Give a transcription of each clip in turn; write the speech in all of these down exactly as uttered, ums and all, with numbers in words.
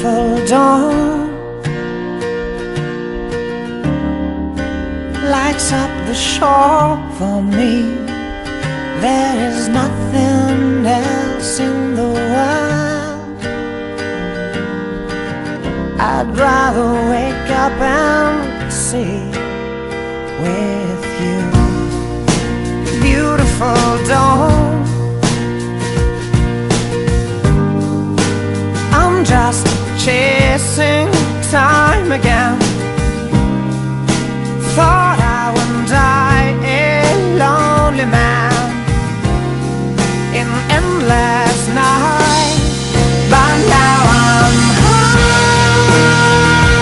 beautiful dawn lights up the shore for me. There is nothing else in the world I'd rather wake up and see with you. Beautiful dawn, I'm just chasing time again. Thought I would die a lonely man in endless night, but now I'm high,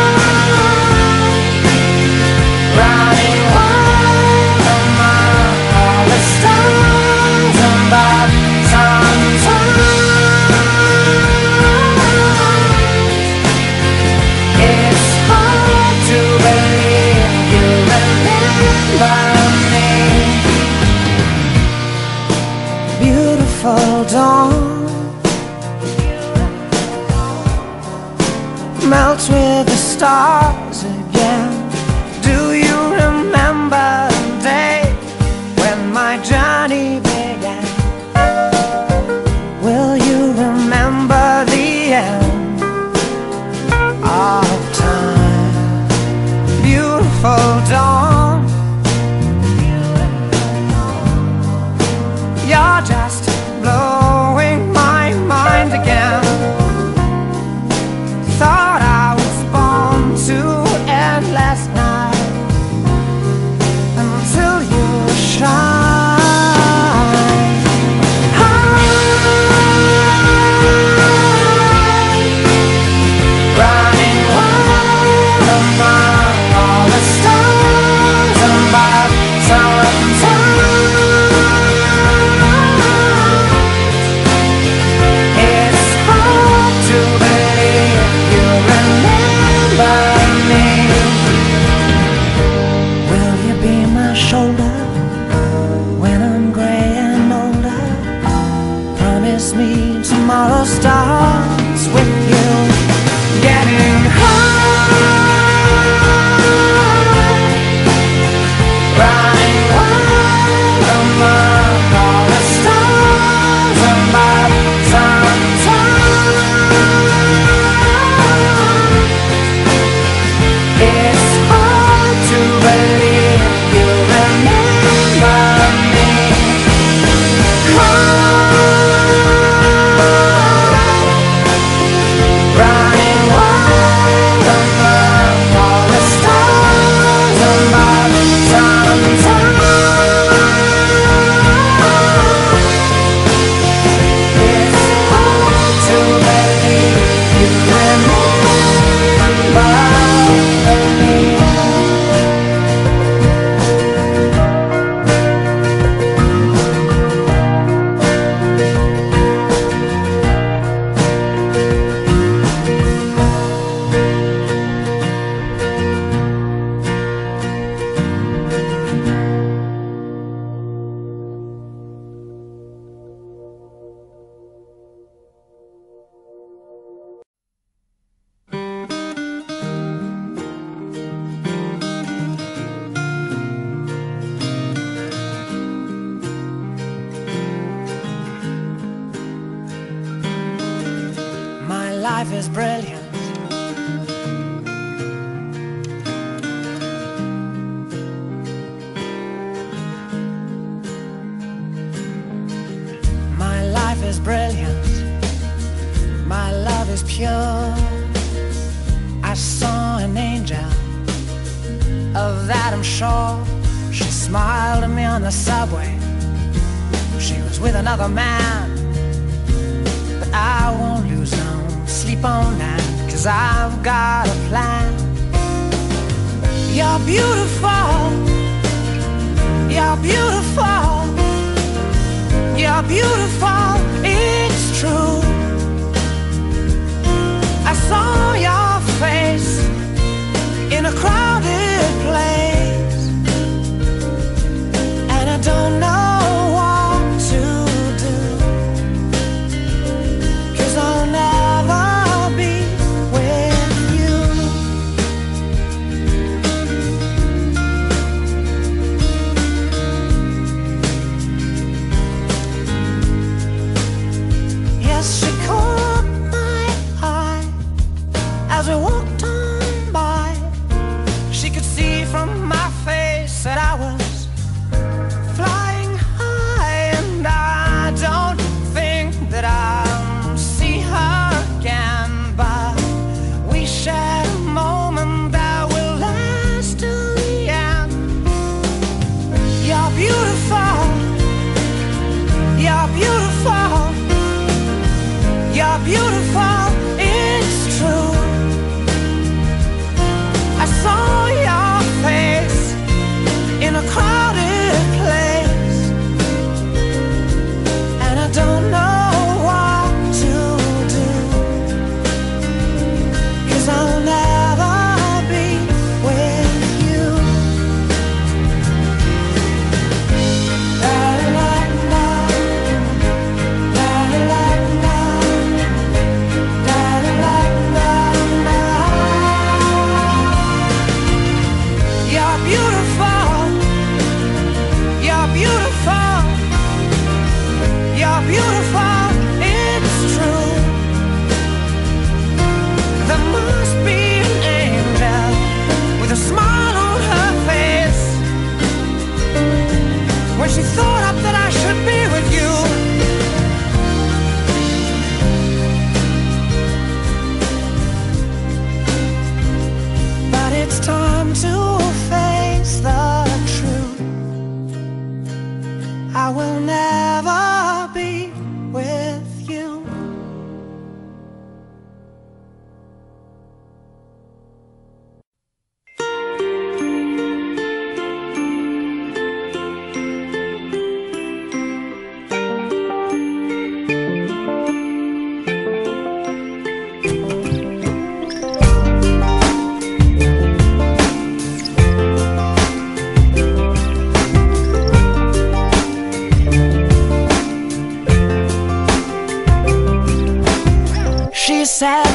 running wild among all the stars above. Sometimes it's hard to believe you remember me. Beautiful dawn melts with the stars again. Do you remember the day when my journey began? Will you remember the end of time? Beautiful dawn, you're just blowing my mind again. Thought I was born to endless night until you shine. Running wild among all the stars above. Sometimes it's hard to believe you remember me. Will you be my shoulder when I'm gray and older? Promise me tomorrow starts with you. Getting high, running wild among all the stars above. Sometimes it's hard to believe you remember me. Running wild among all the stars above. Sometimes it's hard to believe you remember me. My life is brilliant. My life is brilliant. My love is pure. I saw an angel, of that I'm sure. She smiled at me on the subway. She was with another man, but I won't lose no sleep on that, 'cause I've got a plan. You're beautiful, you're beautiful, you're beautiful, it's true. I saw your face in a crowded place, and I don't know what to do, 'cause I'll never be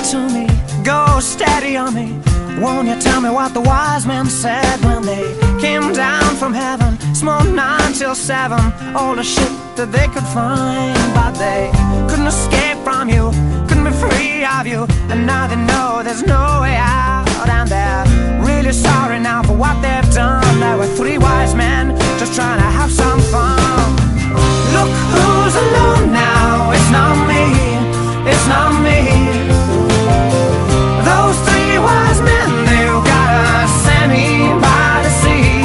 to me, go steady on me. Won't you tell me what the wise men said when they came down from heaven? Smoked nine till seven, all the shit that they could find. But they couldn't escape from you, couldn't be free of you, and now they know there's no way out. And they're really sorry now for what they've done. There were three wise men just trying to have some fun. Look who's alone now, it's not me, it's not me. Those three wise men, they've gotta send me by the sea.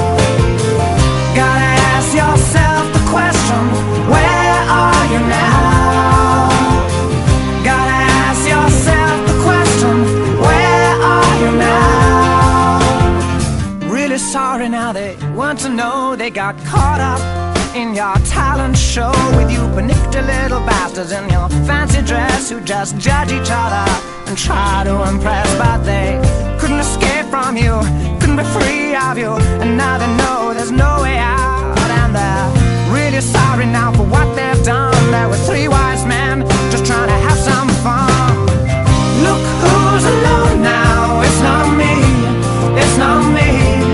Gotta ask yourself the question, where are you now? Gotta ask yourself the question, where are you now? Really sorry now they want to know they got caught up in your talent show with you panicked little bastards in your fancy dress who just judge each other and try to impress. But they couldn't escape from you, couldn't be free of you, and now they know there's no way out. And they're really sorry now for what they've done. There were three wise men just trying to have some fun. Look who's alone now, it's not me, it's not me.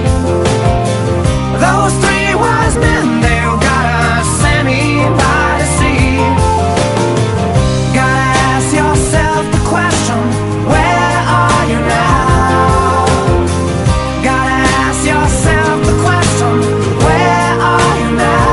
Those three wise men, they've gotta send me by the sea. Gotta ask yourself the question, where are you now? Gotta ask yourself the question, where are you now?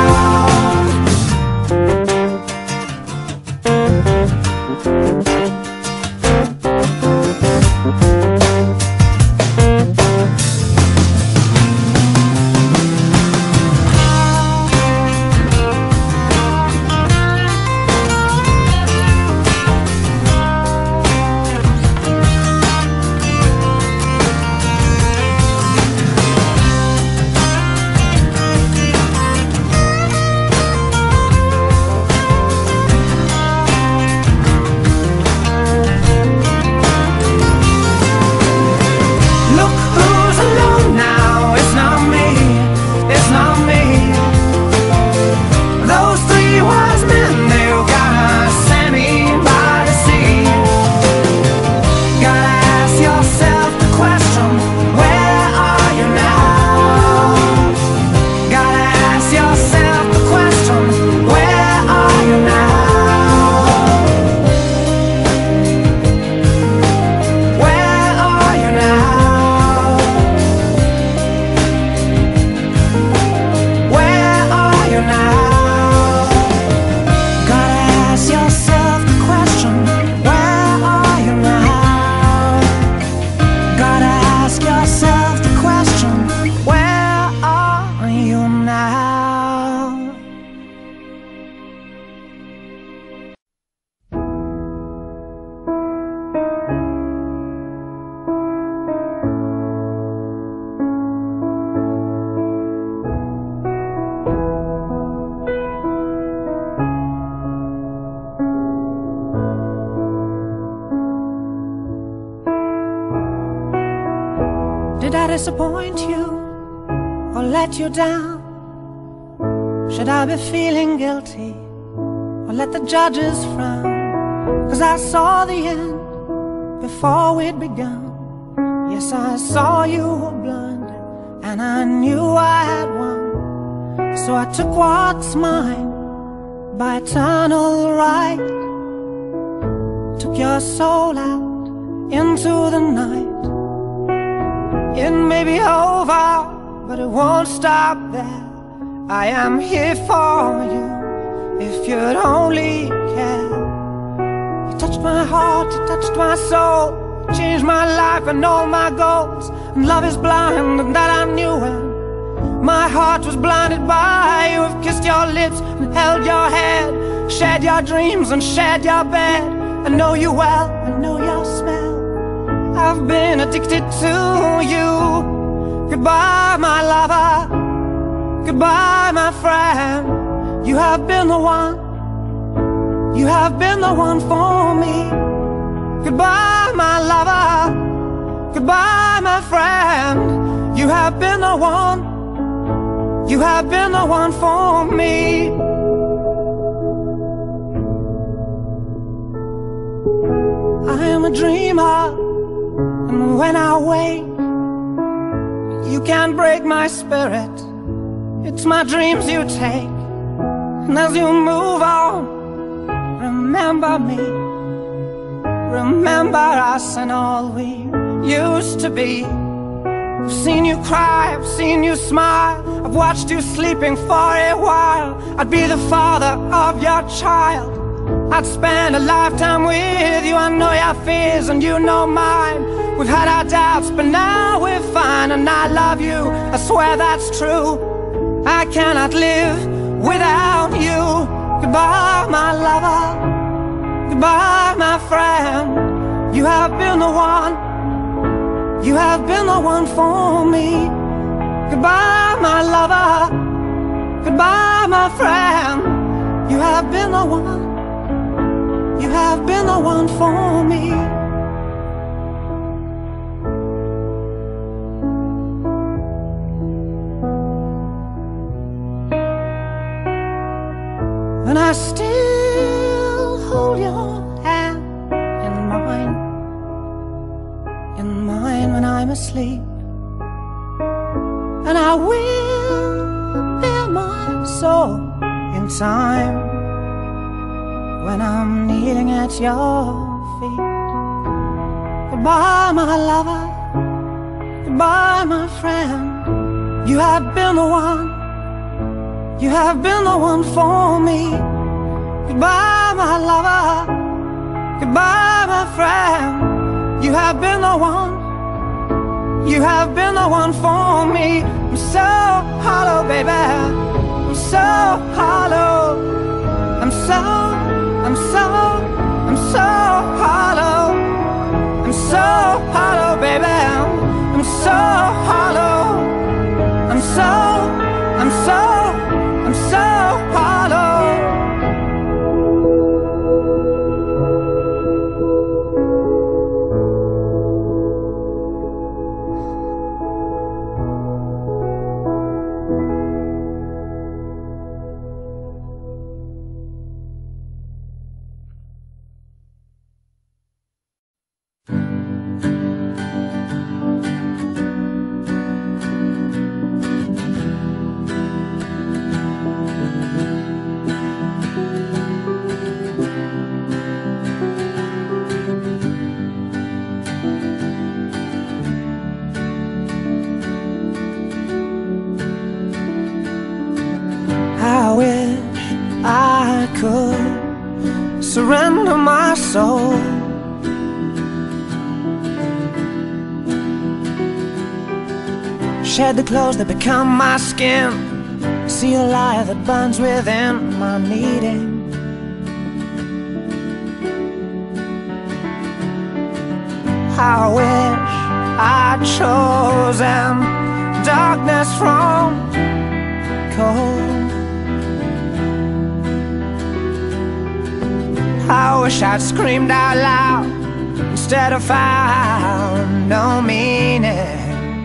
Did I disappoint you or let you down? Should I be feeling guilty or let the judges frown? 'Cause I saw the end before we'd begun. Yes, I saw you were blind and I knew I had won. So I took what's mine by eternal right, took your soul out into the night. It may be over, but it won't stop there. I am here for you, if you'd only care. You touched my heart, you touched my soul, changed my life and all my goals. And love is blind, and that I knew when my heart was blinded by you. I've kissed your lips and held your head, shared your dreams and shared your bed. I know you well, I know your smell, I've been addicted to you. Goodbye, my lover, goodbye, my friend. You have been the one, you have been the one for me. Goodbye, my lover, goodbye, my friend. You have been the one, you have been the one for me. I'm a dreamer, and when I wake, you can't break my spirit. It's my dreams you take, and as you move on, remember me. Remember us and all we used to be. I've seen you cry, I've seen you smile, I've watched you sleeping for a while. I'd be the father of your child, I'd spend a lifetime with you. I know your fears and you know mine. We've had our doubts but now we're fine. And I love you, I swear that's true. I cannot live without you. Goodbye my lover, goodbye my friend. You have been the one, you have been the one for me. Goodbye my lover, goodbye my friend. You have been the one, you have been the one for me. And I still hold your hand in mine, in mine when I'm asleep. And I will bear my soul in time when I'm kneeling at your feet. Goodbye my lover, goodbye my friend. You have been the one, you have been the one for me. Goodbye my lover, goodbye my friend. You have been the one, you have been the one for me. I'm so hollow, baby, I'm so hollow. I'm so, I'm so, I'm so hollow. I'm so hollow, baby, I'm so hollow. I'm so, I'm so, I'm so hollow. I wish I could surrender my soul, shed the clothes that become my skin, see a light that burns within my needing. I wish I'd chosen darkness from cold. I wish I'd screamed out loud instead of found no meaning.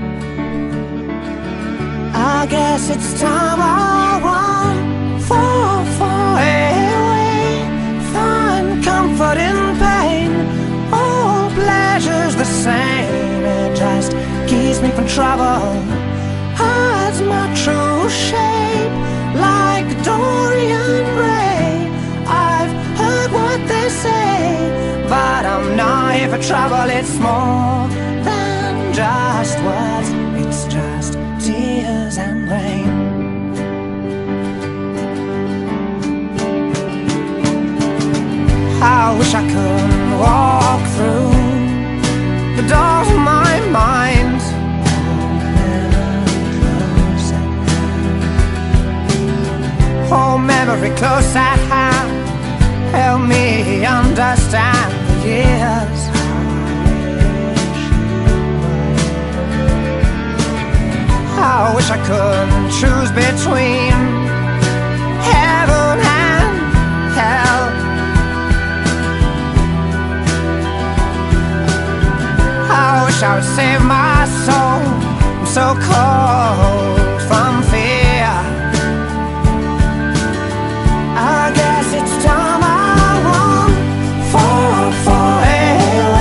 I guess it's time I run, fall far away, find comfort in pain. All pleasure's the same, it just keeps me from trouble, hides my true shape like Dorian Gray. I've heard what they say, but I'm not here for trouble. It's more than just words, it's just tears and rain. I wish I could walk through the doors of my mind, hold memory close at hand, help me understand the years. I wish I could choose between heaven and hell. I wish I would save my soul, I'm so cold from fear. I guess it's time I run, far, far away.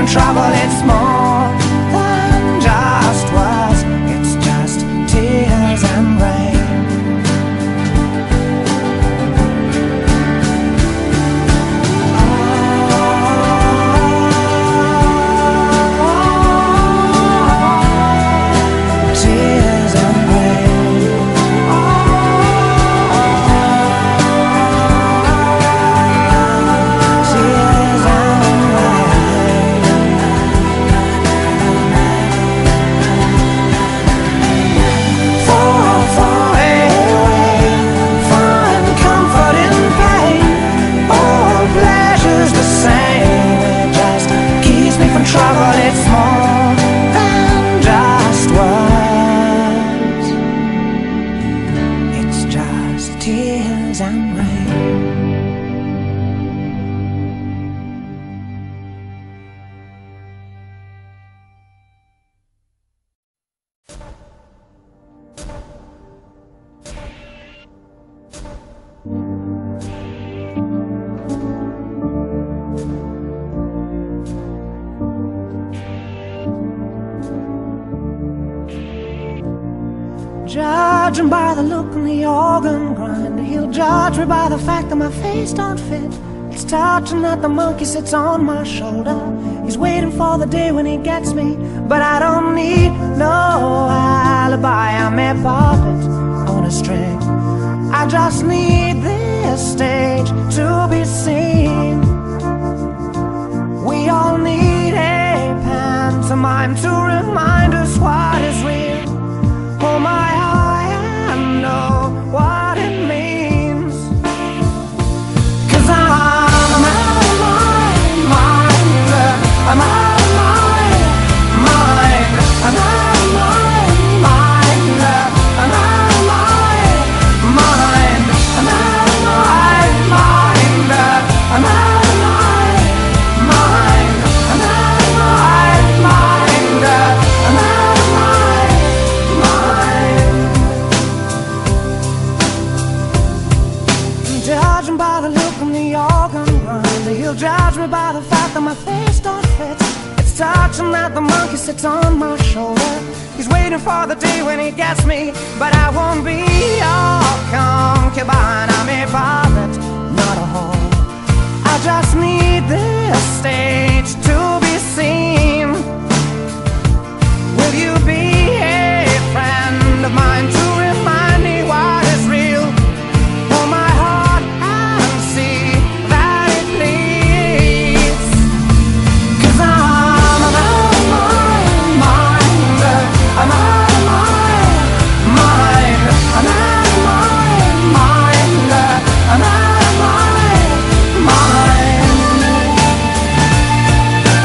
trouble. It's more than just words, it's just tears and rain. Trouble, it's more than just words, it's just tears and rain. Judging by the look in the organ grind, he'll judge me by the fact that my face don't fit. It's touching that the monkey sits on my shoulder. He's waiting for the day when he gets me, but I don't need no alibi. I'm a puppet on a string. I just need this stage to be seen. We all need a pantomime to remind us what is real. Oh my, I know what it means. 'Cause I'm out of my mind, I'm out of my mind, I'm out of my mind, I'm out of my mind, I'm out of my mind, I'm out of my mind, I'm out of my mind, I'm out of my judging by the look in the organ grinder, he'll judge me by the fact that my face don't fit. It's touching that the monkey sits on my shoulder. He's waiting for the day when he gets me, but I won't be your concubine. I'm a puppet, not a whore. I just need this stage to be seen. Will you be a friend of mine to remind me what is real? Oh my heart, and see that it bleeds. 'Cause I'm out of my mind, I'm out of my mind, I'm out of my mind, I'm out of my mind.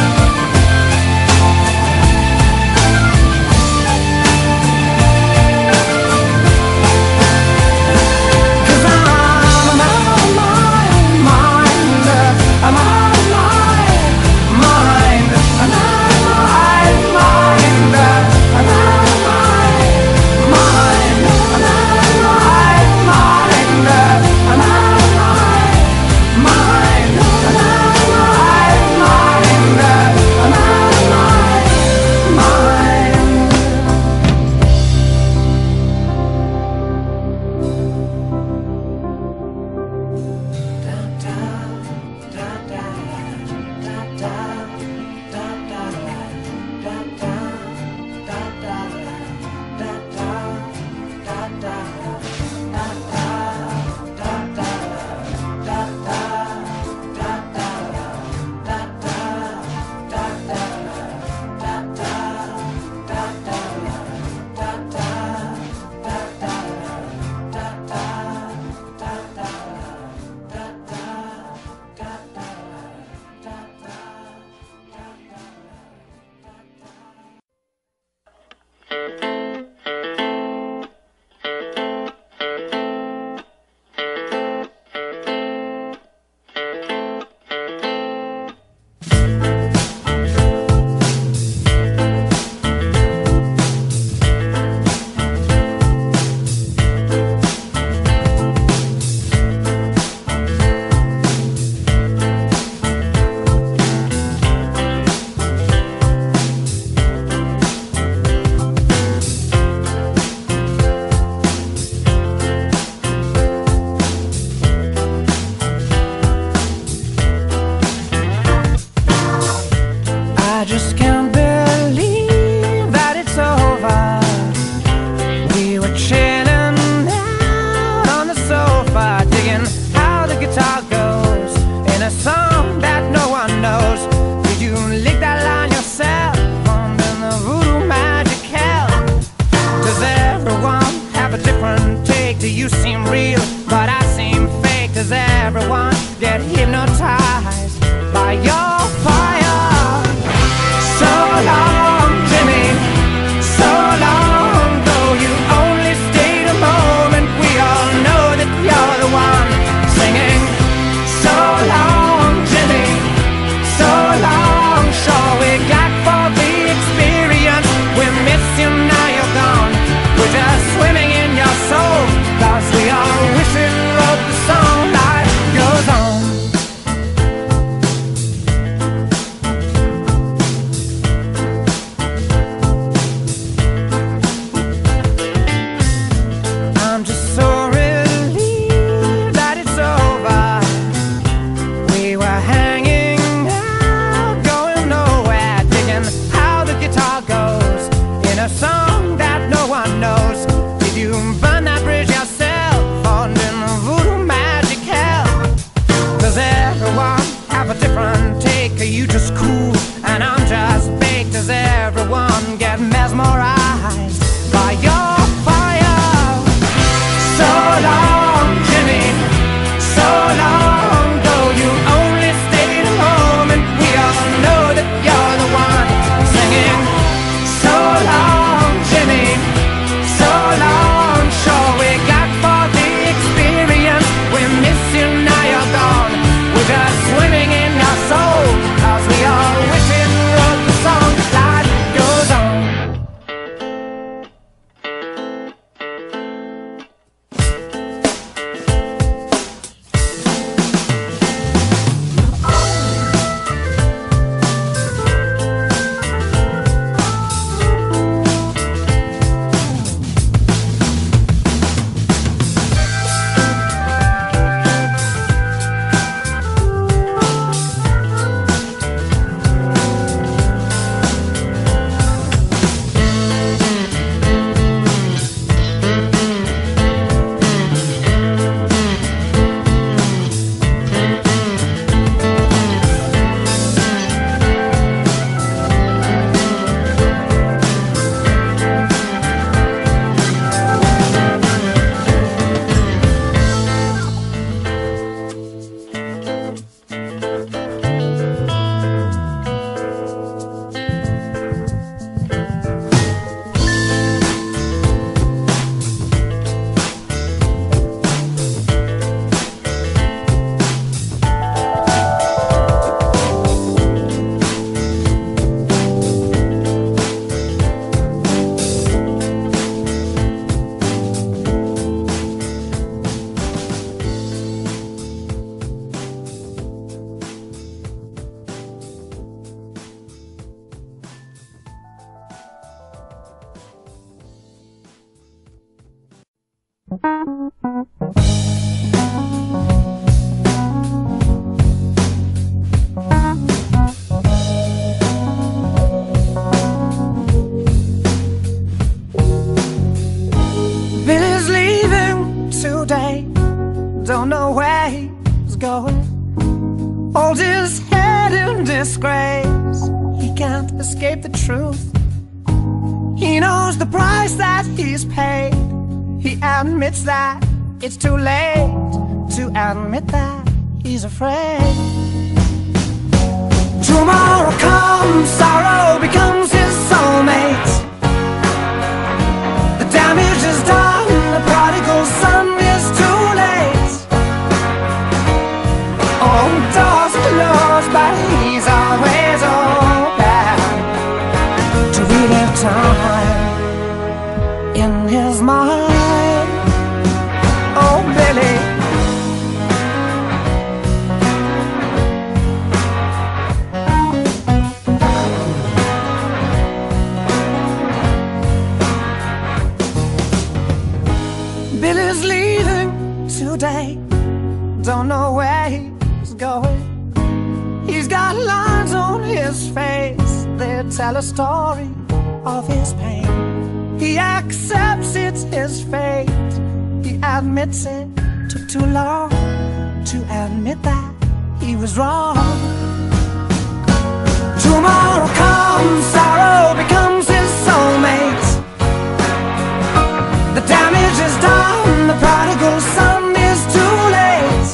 I just can't believe that it's over. We were chilling out on the sofa, digging how the guitar goes in a song that no one knows. Did you lick that line yourself under the voodoo magic hell? Does everyone have a different take? Do you seem real, but I seem fake? Does everyone get hypnotized by your fire? So long, Jimmy, so long, though you only stayed a moment. We all know that you're the one singing. So long, Jimmy, so long. Sure, we got for the experience. We miss you, now you're gone. We're just swimming in your soul, 'cause we all wish we wrote the song. Life goes on. I'm just so relieved that it's over. We were hanging out, going nowhere, digging how the guitar goes in a song that no one knows. Did you burn that bridge yourself under the voodoo magic hell? Does everyone have a different take? Are you just cool and I'm just baked? Does everyone get mesmerized by your fire? So long, Jimmy, so long, though you only stayed a moment. We all know that you're the one singing. So long, Jimmy, so long. Sure, we got for the experience. We miss you, now you're gone. We're just swimming in our soul, 'cause we all wish we wrote the song. Life goes on. Billy's leaving today, don't know where he's going. Holds his head in disgrace, he can't escape the truth. He knows the price that he's paid. He admits that it's too late to admit that he's afraid. Tomorrow comes, sorrow becomes his soulmate. The damage is done, the prodigal son is too late. Oh, doors closed, but he's always open to relive time in his mind. Oh, Billy, Billy's leaving today, don't know where he's going. He's got lines on his face, tell a story of his pain. He accepts it's his fate. He admits it took too long to admit that he was wrong. Tomorrow comes, sorrow becomes his soulmate. The damage is done, the prodigal son is too late.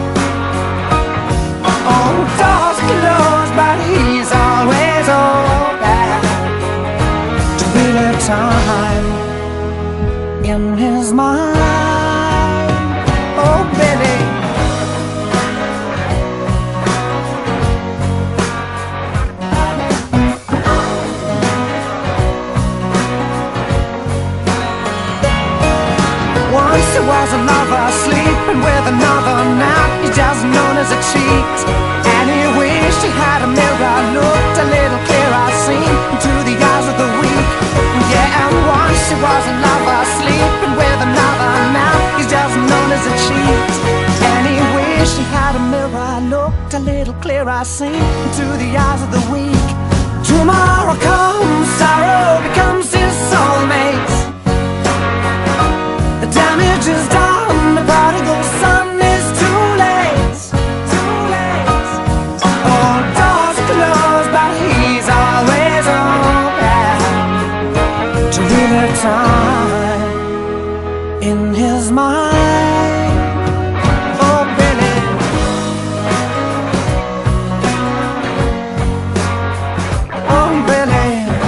Oh, doors closed, but he's always open to relive time in his mind. Oh, Billy. Once he was a lover, sleeping with another. Now he's just known as a cheat. And he wished he had a mirror, looked a little clearer, seen into the eyes of the weak. Yeah, and once he was a lover, sleeping with another. Now he's just known as a cheat. And he wished he had a mirror, looked a little clearer, seen into the eyes of the weak. Tomorrow comes, sorrow becomes his soulmate. The damage is done, the prodigal son is too late, too late. All doors closed, but he's always open to relive time in his mind. Oh, Billy. Oh, Billy.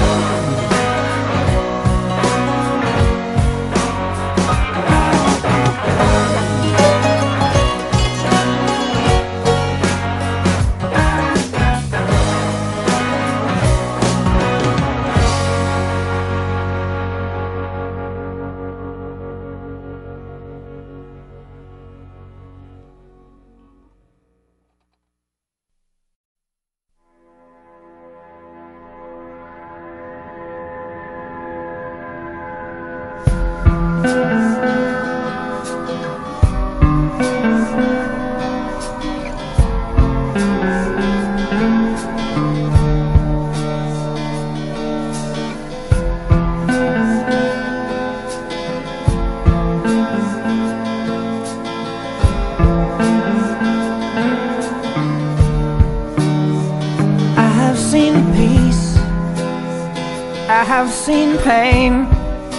I have seen pain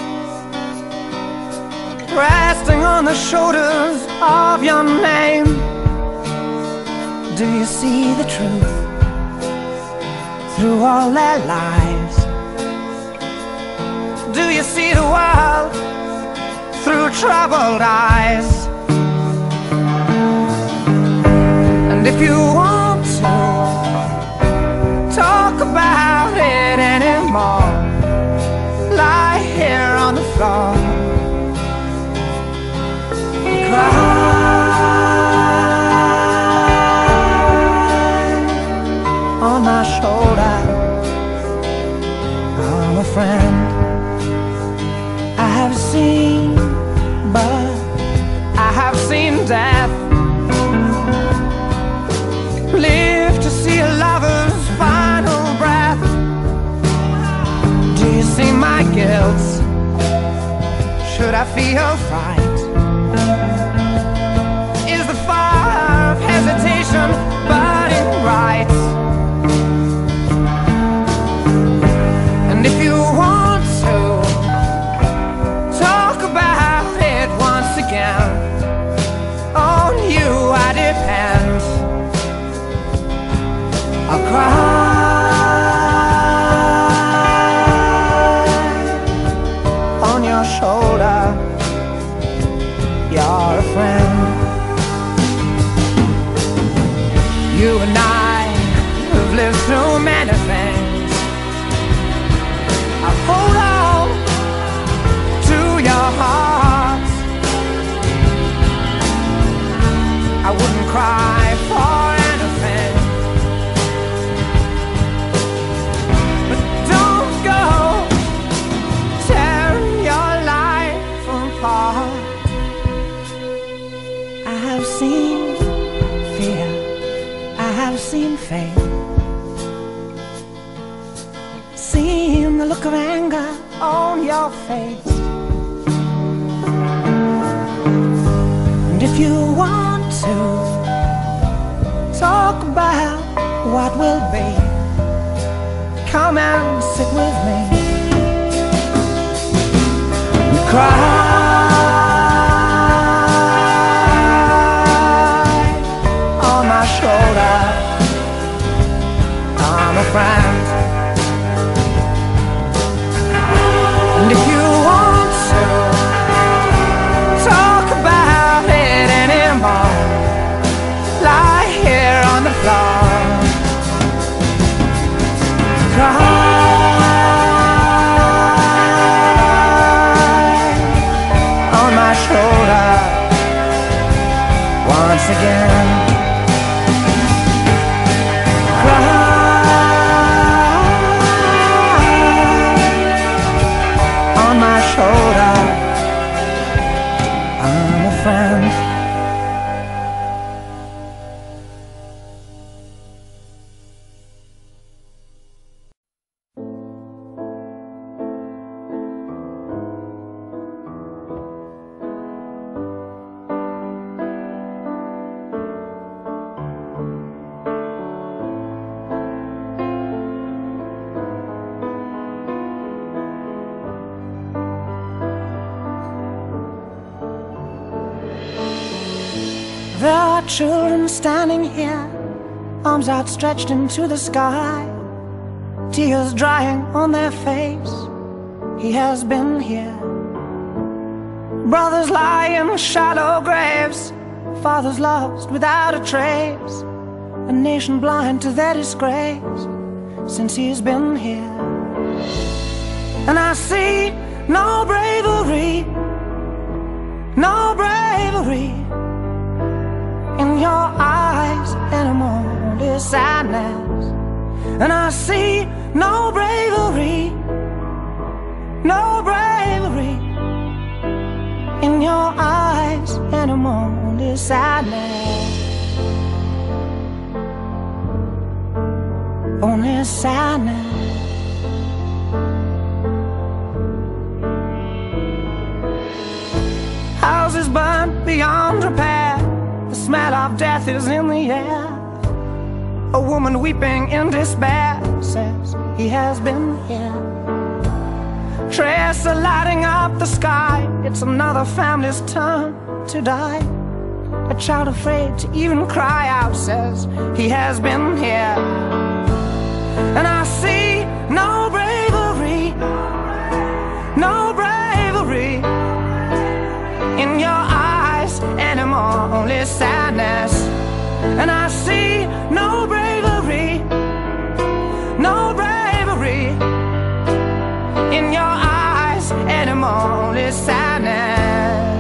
resting on the shoulders of your name. Do you see the truth through all their lies? Do you see the world through troubled eyes? And if you want to talk about it anymore, lie here on the floor, cry on my shoulder. I'm a friend. I have seen, but I have seen death. Live to see a lover's final breath. Do you see my guilt? Should I feel fright? Is the fire of hesitation burning bright? And if you want to talk about it once again, on you I depend. I'll cry on your shoulder. the look of anger on your face. And if you want to talk about what will be, come and sit with me and cry on my shoulder. I'm a friend. And if you want to talk about it anymore, lie here on the floor, cry on my shoulder once again. I'm a friend. There are children standing here, arms outstretched into the sky, tears drying on their face. He has been here. Brothers lie in shallow graves, fathers lost without a trace, a nation blind to their disgrace since he's been here. And I see no bravery, no bravery in your eyes anymore, only sadness. And I see no bravery, no bravery in your eyes anymore, only sadness, only sadness. Houses burnt beyond repair, the smell of death is in the air. A woman weeping in despair says he has been here. Trails are lighting up the sky, it's another family's turn to die. A child afraid to even cry out says he has been here. And I see no bravery, no bravery in your eyes anymore, only sadness. And I see no bravery, no bravery in your eyes anymore, only sadness.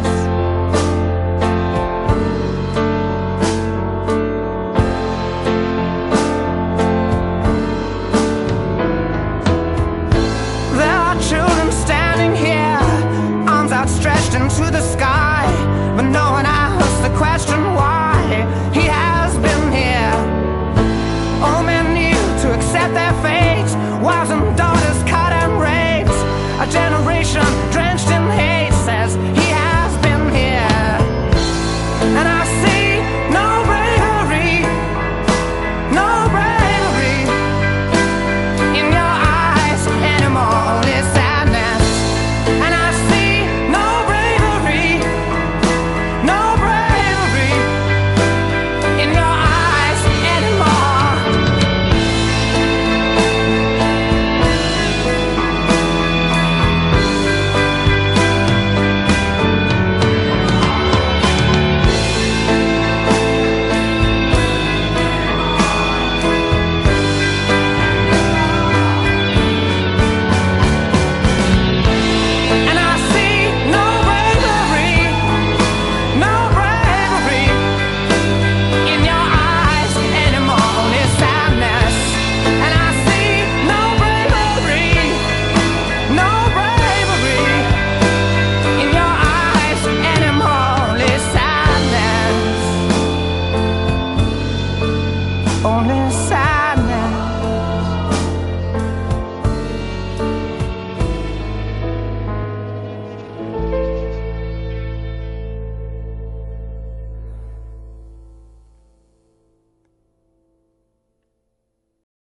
There are children standing here, arms outstretched into the sky, but no one asks the question why he has been here. All men knew to accept their fate, wives and daughters cut and raped, a generation